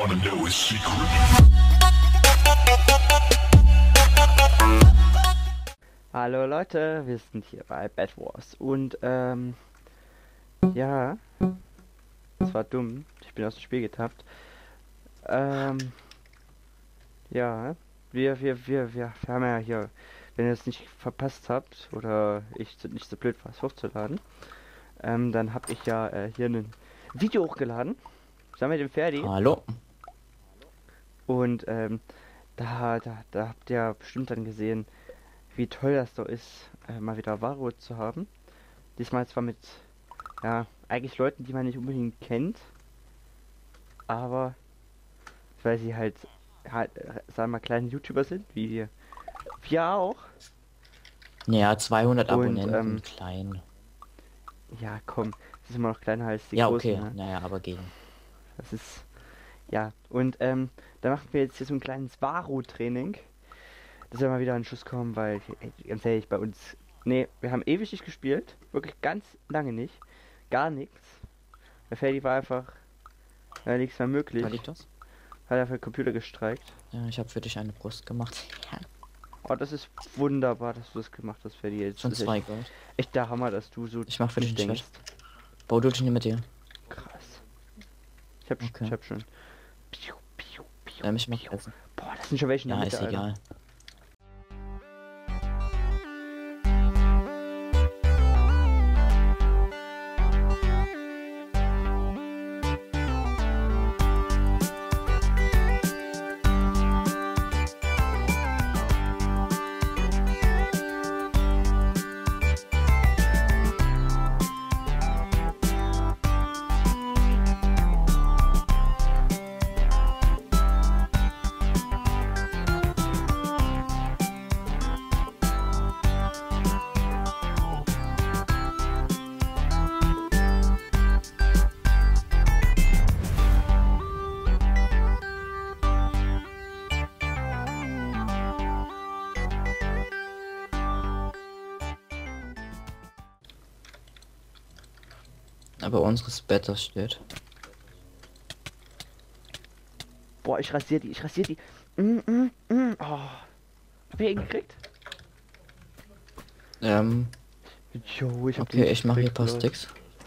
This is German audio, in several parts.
wanna know his secret? Hallo Leute, wir sind hier bei Bed Wars und ja, das war dumm, ich bin aus dem Spiel getappt. Ja, wir haben ja hier, wenn ihr es nicht verpasst habt oder ich nicht so blöd war, es hochzuladen, dann habe ich ja hier ein Video hochgeladen, zusammen mit dem Ferdi. Hallo. Und da habt ihr bestimmt dann gesehen, wie toll das doch ist, mal wieder Varo zu haben. Diesmal zwar mit, ja, eigentlich Leuten, die man nicht unbedingt kennt, aber weil sie halt, sagen wir mal, kleine YouTuber sind, wie wir auch. Ja, 200 Und, Abonnenten, klein. Ja, komm, das ist immer noch kleiner als die Ja, großen, okay, ne? naja, aber gehen. Das ist, ja, und da machen wir jetzt hier so ein kleines Varo-Training. Dass wir mal wieder an Schuss kommen, weil, ganz ehrlich, bei uns, nee, wir haben ewig nicht gespielt, wirklich ganz lange nicht, gar nichts. Der Ferdi war einfach, nichts mehr möglich, War liegt das? hat er für den Computer gestreikt. Ja, ich habe für dich eine Brust gemacht. Ja, Oh, das ist wunderbar, dass du das gemacht hast, Ferdi. Jetzt schon ist 2 Gold. echt der Hammer, dass du so Ich mach für dich einen denkst. Schwert. Bau du dich mit dir. Krass. Ich hab Okay. schon. Piu, piu, piu, Ich mach piu. essen. Boah, das sind schon welche in der Ja, Mitte, ist Alter. egal. Aber unseres Bett steht. Boah, ich rasier die. Oh. Hab ich ihn gekriegt? Jo, ich hab Okay, den ich mache hier ein gekriegt, paar Leute. Sticks.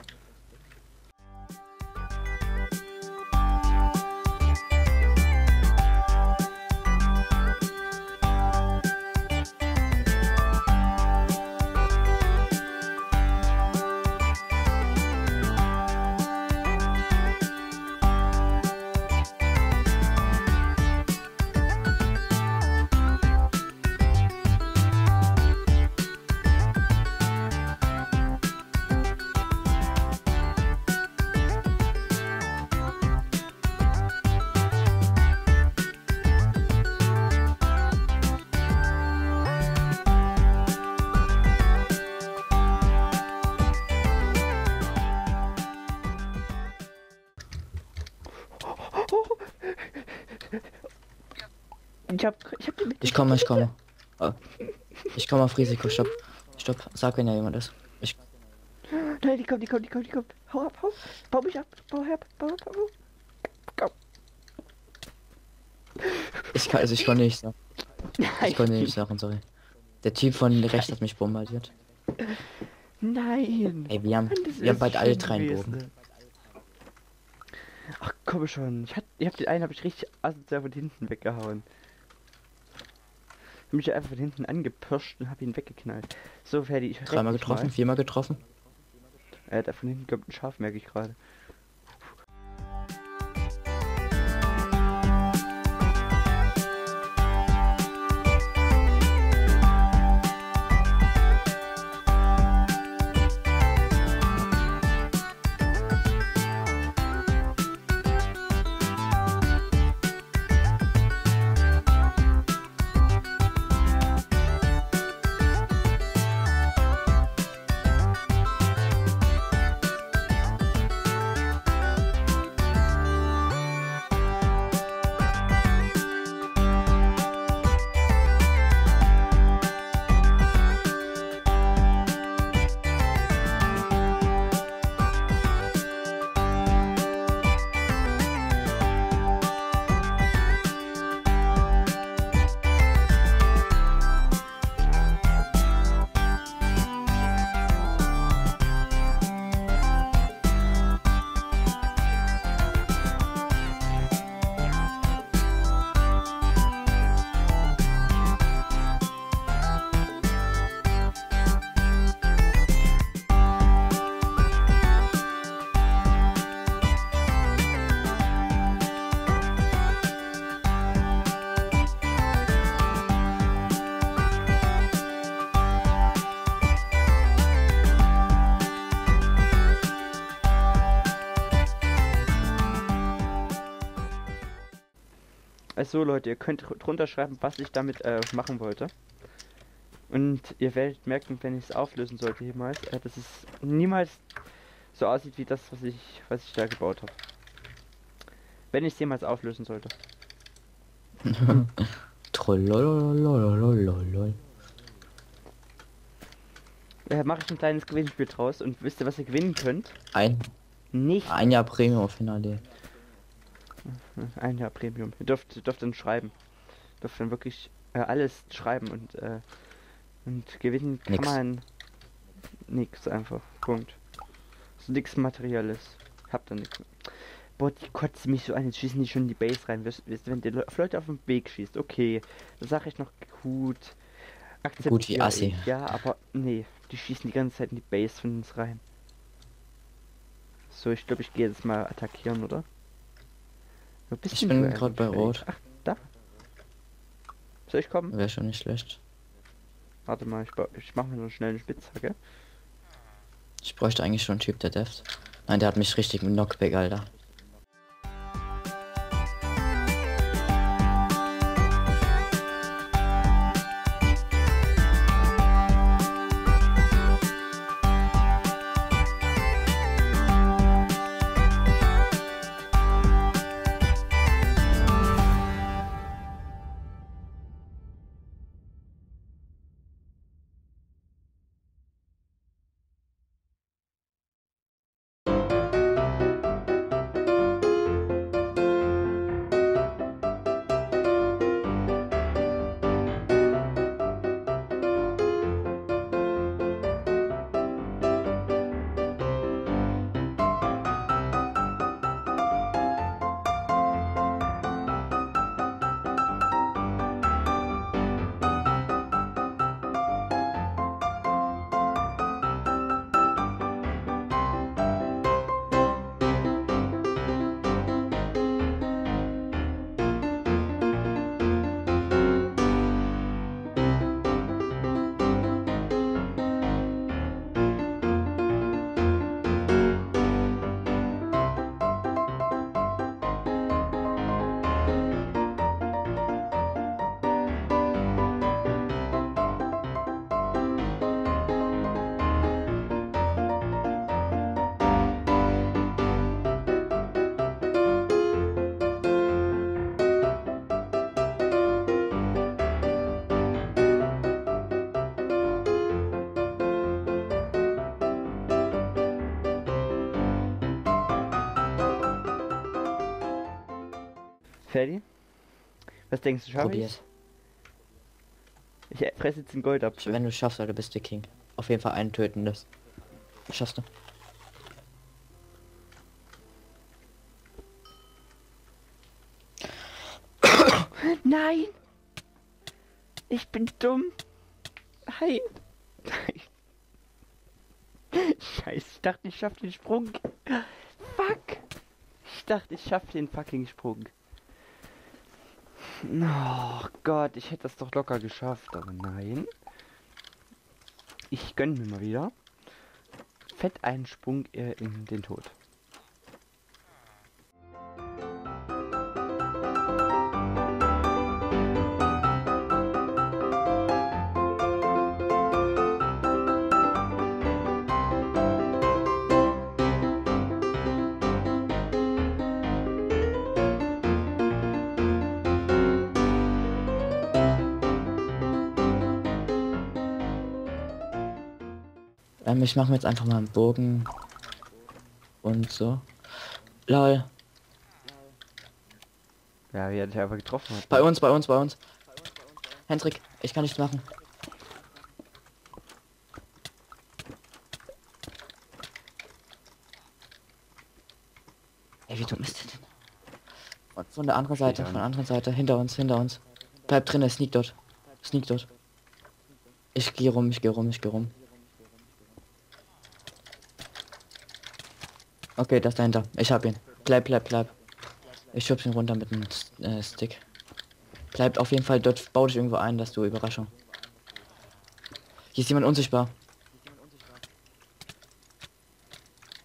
Ich hab den mit. Ich komme. Oh. Ich komme auf Risiko, stopp. Stopp, sag, wenn ja jemand ist. Nein, die kommt. Hau ab, hau. Bau mich ab. Bau ab. Komm. Ich konnte nicht sagen. Nein. Ich konnte nicht sagen, sorry. Der Typ von rechts hat mich bombardiert. Nein. Ey, wir haben Das ist bald alle schlimm 3 gewesen. Bogen. Ach komm schon. Ich hab den einen richtig asozial von hinten weggehauen. Ich hab mich einfach von hinten angepirscht und hab ihn weggeknallt. So, Ferdi, ich 3-mal getroffen, 4-mal getroffen. Da von hinten kommt ein Schaf, merke ich gerade. Also Leute, ihr könnt drunter schreiben, was ich damit machen wollte. Und ihr werdet merken, wenn ich es auflösen sollte jemals, dass es niemals so aussieht wie das, was ich da gebaut habe. Wenn ich es jemals auflösen sollte. Trollolololololol. Mache ich ein kleines Gewinnspiel draus und wisst ihr, was ihr gewinnen könnt? Nicht Ein Jahr Premium Finale. ein Jahr Premium. Ihr dürft dann schreiben. Dürft dann wirklich alles schreiben und gewinnen kann Nix. man nix einfach. Punkt. So nix Materielles. Habt ihr nix. Boah, die kotzen mich so an, jetzt schießen die schon in die Base rein. Wisst ihr, wenn die auf Leute auf dem Weg schießt, okay. Das sage ich noch gut. Gut wie Akzeptiere Assi. ich, ja, aber nee, die schießen die ganze Zeit in die Base von uns rein. So, ich glaube, ich gehe jetzt mal attackieren, oder? Wo bist Ich denn bin du gerade bei eigentlich? Rot. Ach, da. Soll ich kommen? Wäre schon nicht schlecht. Warte mal, ich mache mir so schnell eine Spitzhacke. Ich bräuchte eigentlich schon einen Typ, der deft. Nein, der hat mich richtig mit Knockback, Alter. Ferdi? Was denkst du, schaffe ich? Probier's. Ich fresse jetzt den Goldapfel. Wenn du schaffst, Alter, bist du King. Auf jeden Fall einen töten das. Schaffst du. Nein! Ich bin dumm. Nein. Nein. Scheiße, ich dachte, ich schaffe den Sprung. Fuck. Ich dachte, ich schaffe den fucking Sprung. Oh Gott, ich hätte das doch locker geschafft, aber nein. Ich gönne mir mal wieder. Fett einen Sprung in den Tod. Ich mache mir jetzt einfach mal einen Bogen. Und so. Lol. Ja, wie er dich einfach getroffen hat. Bei uns, bei uns, bei uns. Hendrik, ich kann nichts machen. Ey, wie dumm ist der denn? Und von der anderen Seite, von der anderen Seite, hinter uns, hinter uns. Bleib drin, sneak dort. Sneak dort. Ich gehe rum, ich gehe rum, ich gehe rum. Okay, das dahinter. Ich hab ihn. Bleib, bleib, bleib. Ich schub's ihn runter mit dem Stick. Bleibt auf jeden Fall dort, bau dich irgendwo ein, dass du Überraschung. Hier ist jemand unsichtbar.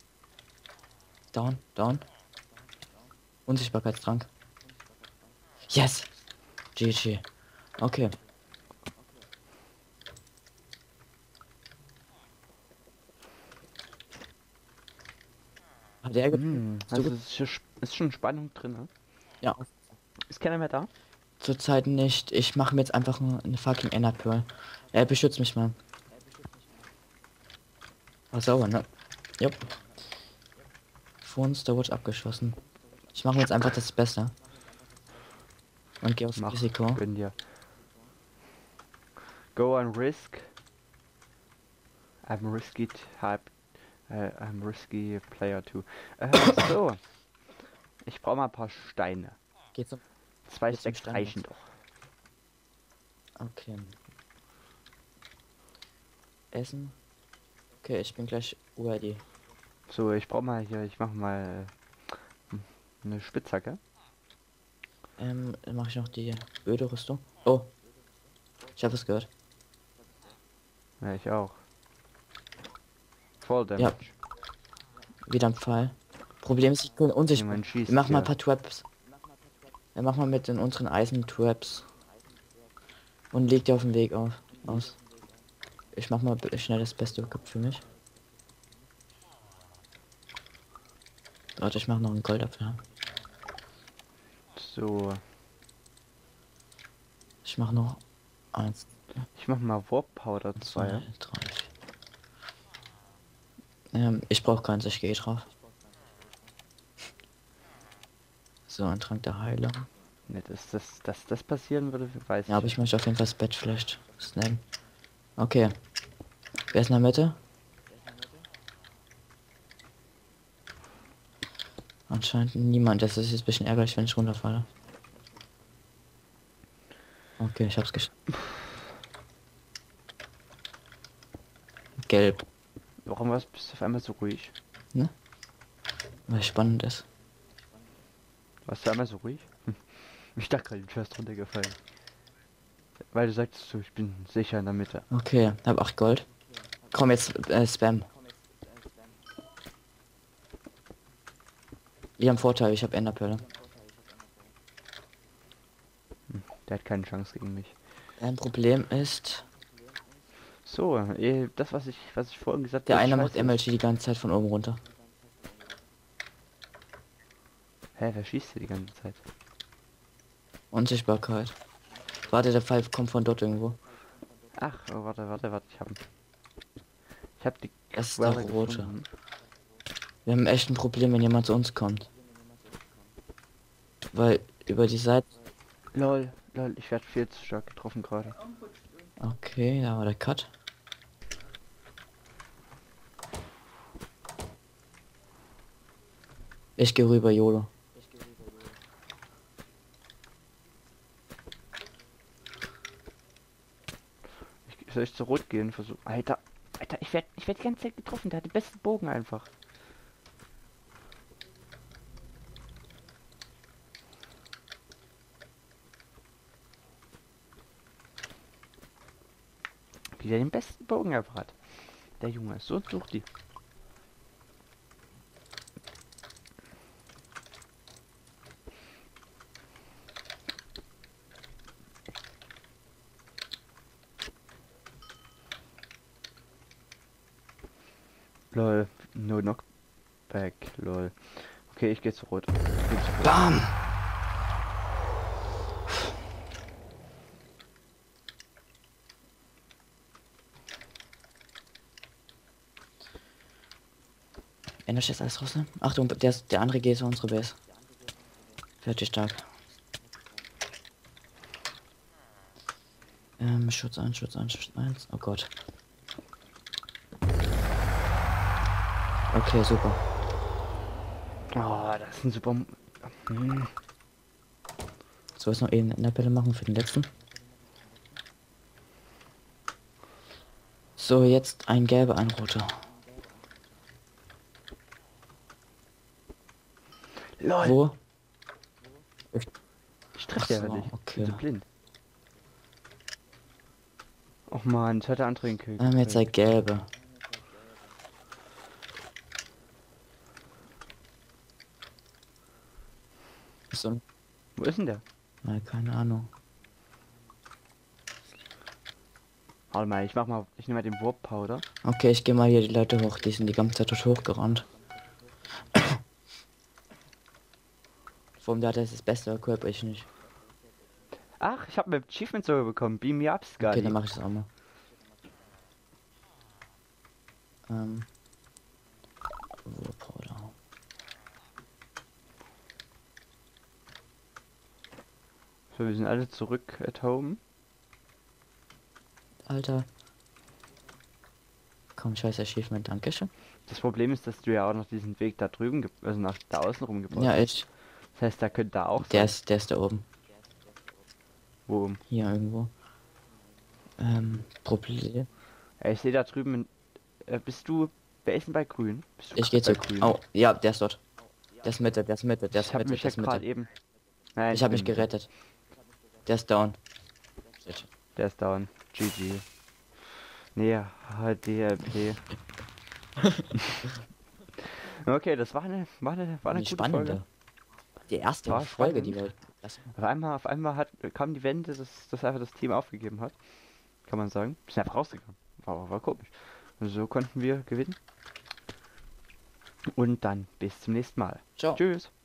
Down, down. Unsichtbarkeitstrank. Yes! GG. Okay. Hat er so Also gut? ist schon Spannung drin, ne? Ja. Ist keiner mehr da? Zurzeit nicht. Ich mache mir jetzt einfach eine fucking Ender Pearl. Er beschützt mich mal. War sauber, ne? Jupp. Phone Storage abgeschossen. Ich mache mir jetzt einfach das Beste. Und gehe aufs Mach, Risiko. gönn dir. Go on risk. I'm risky type. I'm risky player too. So. Ich brauche mal ein paar Steine. Geht zum 2 Geht's zum Stacks Stein reichen jetzt? doch. Okay. Essen. Okay, ich bin gleich ready. So, ich brauche mal hier, ich mache mal eine Spitzhacke. Dann mache ich noch die öde Rüstung. Oh, ich habe es gehört. Ja, ich auch. Fall Ja, Damage. wieder ein Pfeil. Problem ist, ich bin unsichtbar. Jemand schießt Wir machen mal ein hier. paar Traps. Wir machen mal mit in unseren Eisen-Traps. Und legt die auf den Weg aus. Ich mach mal schnell das beste Cup für mich. Warte, ich mache noch einen Goldapfel. So, Ich mache noch 1, ich mach mal Warp Powder 2, 2. 3, 4. Ich brauche keins, ich gehe drauf. So, ein Trank der Heilung. Ne, dass das passieren würde, weiß Ja, aber ich. ich möchte auf jeden Fall das Bett vielleicht snacken. Okay. Wer ist in der Mitte? Anscheinend niemand. Das ist jetzt ein bisschen ärgerlich, wenn ich runterfalle. Okay, ich hab's geschafft. Gelb. Warum bist du auf einmal so ruhig? Ne? Weil spannend ist. Warst du einmal so ruhig? Ich dachte gerade, du wärst runtergefallen. Weil du sagtest so, ich bin sicher in der Mitte. Okay, hab 8 Gold. Komm jetzt, Spam. Wir haben Vorteil, ich habe Enderperle. Der hat keine Chance gegen mich. Ein Problem ist, So, das was ich vorhin gesagt der habe, eine macht scheiße ist. MLG die ganze Zeit von oben runter. Hä, wer schießt hier die ganze Zeit? Unsichtbarkeit. Warte, der Pfeil kommt von dort irgendwo. Ach, oh, warte, ich hab die Das ist der Quelle rote. gefunden. Wir haben echt ein Problem, wenn jemand zu uns kommt. Weil über die Seite... Lol, ich werde viel zu stark getroffen gerade. Okay, da war der Cut. Ich gehe rüber, YOLO. Soll ich zu rot gehen? Versuch. Alter, ich werd die ganze Zeit getroffen. Der hat den besten Bogen einfach. Wie der den besten Bogen einfach hat. Der Junge, so sucht die. Lol, no knockback, lol. Okay, ich gehe zu rot. BAM! Ändert jetzt alles raus, ne? Achtung, der andere G ist unsere Base. Fertig stark. Schutz 1, Schutz 1, Schutz 1. Oh Gott. Okay, super. Oh, das ist ein super. So, jetzt noch eben eine Appelle machen für den letzten. So, jetzt ein gelber, ein roter. Lol. Wo? Ich treffe ja so, nicht. Ich okay. bin so blind. Och man, jetzt hat der andere einen Kill. Jetzt ein gelbe. So, Wo ist denn der? Nein, keine Ahnung. Warte mal, ich nehme mal den Warp Powder. Okay, ich gehe mal hier die Leute hoch. Die sind die ganze Zeit dort hochgerannt. Vor allem der hat jetzt das beste Equip, ich nicht. Ach, ich habe ein Achievement sogar bekommen. Beam me up, Okay, Scully. dann mache ich das auch mal. Powder. So, wir sind alle zurück at home. Alter. Komm, scheiß Achievement, dankeschön. Das Problem ist, dass du ja auch noch diesen Weg da drüben, also nach da außen rum gebaut Ja, hast. ich. Das heißt, da könnte da auch Der sein. ist da oben. Wo? Hier irgendwo. Problem. Ja, ich sehe da drüben, bist du, wer ist denn bei grün? Bist du Ich gehe bei zu. grün? Oh, ja, der ist dort. Der ist Mitte, der ist Mitte, der Ich ist habe Mitte, mich der ja ist gerade Mitte. eben... Nein, Ich habe mich bin- gerettet. Der ist down. Shit. Der ist down. GG. Nee, HDLP. Okay, das war eine Eine gute spannende. Folge. Die erste War Folge, die spannend. wir. Das, Auf einmal kam die Wende, dass einfach das Team aufgegeben hat. Kann man sagen. Ist einfach rausgegangen. War komisch. Und so konnten wir gewinnen. Und dann bis zum nächsten Mal. ciao. Tschüss.